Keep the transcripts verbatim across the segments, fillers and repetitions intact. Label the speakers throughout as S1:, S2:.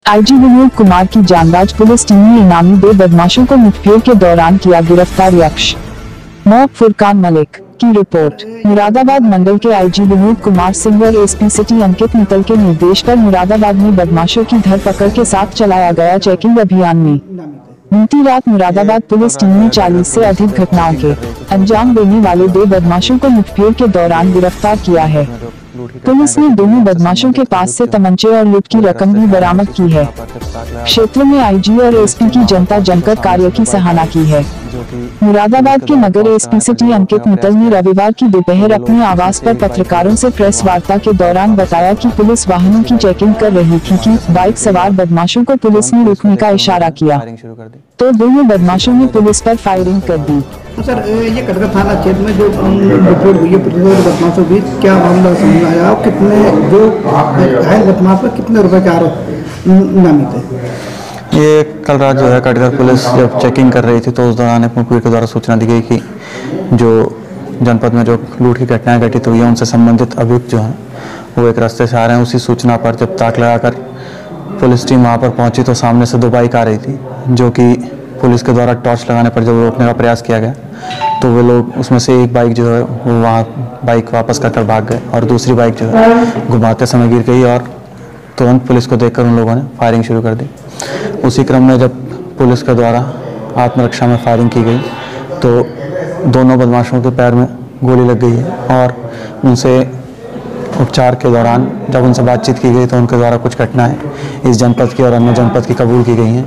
S1: IG Vinod Kumar की जांबाज police team ने इनामी दो बदमाशों को मुठभेड़ के दौरान किया गिरफ्तार। यक्ष मौत फुरकान मलिक की रिपोर्ट। मुरादाबाद मंडल के आईजी विनोद कुमार सिंह और एसपी सिटी अंकित मित्तल के निर्देश पर मुरादाबाद में बदमाशों की धरपकड़ के साथ चलाया गया चेकिंग अभियान में बीती रात मुरादाबाद पुलिस टीम ने चालीस से अधिक घटनाओं के अंजाम देने वाले दो बदमाशों को मुठभेड़ के दौरान गिरफ्तार किया है। पुलिस ने दोनों बदमाशों के पास से तमंचे और लूट की रकम भी बरामद की है। क्षेत्र में आईजी और एसपी की जनता जमकर कार्य की सराहना की है। मुरादाबाद के नगर एसपी सिटी अंकित मित्तल ने रविवार की दोपहर अपने आवास पर पत्रकारों से प्रेस वार्ता के दौरान बताया कि पुलिस वाहनों की चेकिंग कर रही थी कि बाइक सवार बदमाशों को पुलिस ने रोकने का इशारा किया तो दोनों बदमाशों ने पुलिस पर फायरिंग कर दी।
S2: सर, ये कटरा थाना क्षेत्र में जो मुठभेड़ हुई है पुलिस और बदमाशों के बीच, क्या मामला सामने आया और कितने जो घायल बदमाश पर कितने रुपए के आरोप नामित है?
S3: ये कल रात जो है कटरा पुलिस जब चेकिंग कर रही थी तो उस दौरान मुखबिर के द्वारा सूचना दी गई कि जो जनपद में जो लूट की घटनाएं घटित हुई है उनसे संबंधित अभियुक्त जो हैं वो एक रास्ते से आ रहे हैं। उसी सूचना पर जब ताक लगाकर पुलिस टीम वहाँ पर पहुंची तो सामने से दो बाइक आ रही थी, जो कि पुलिस के द्वारा टॉर्च लगाने पर जब रोकने का प्रयास किया गया तो वो लोग उसमें से एक बाइक जो है वो वहाँ बाइक वापस कर कर भाग गए और दूसरी बाइक जो है घुमाते समय गिर गई और तुरंत पुलिस को देखकर उन लोगों ने फायरिंग शुरू कर दी। उसी क्रम में जब पुलिस के द्वारा आत्मरक्षा में फायरिंग की गई तो दोनों बदमाशों के पैर में गोली लग गई है और उनसे उपचार के दौरान जब उनसे बातचीत की गई तो उनके द्वारा कुछ घटनाएं इस जनपद की और अन्य जनपद की कबूल की गई हैं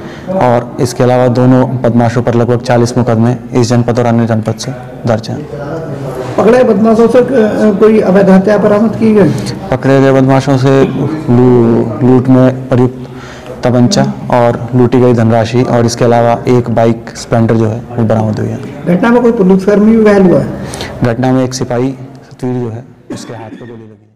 S3: और इसके अलावा दोनों बदमाशों पर लगभग चालीस मुकदमे इस जनपद और अन्य जनपद से दर्ज हैं।
S2: पकड़े बदमाशों से कोई अवैध हत्या बरामद की गई?
S3: पकड़े गए बदमाशों से लू, लूट में प्रयुक्त तमंचा और लूटी गई धनराशि और इसके अलावा एक बाइक स्प्लेंडर जो है वो बरामद हुई है।
S2: घटना में कोई पुलिसकर्मी भी घायल हुआ है?
S3: घटना में एक सिपाही जो है उसके हाथ पर गोली लगी।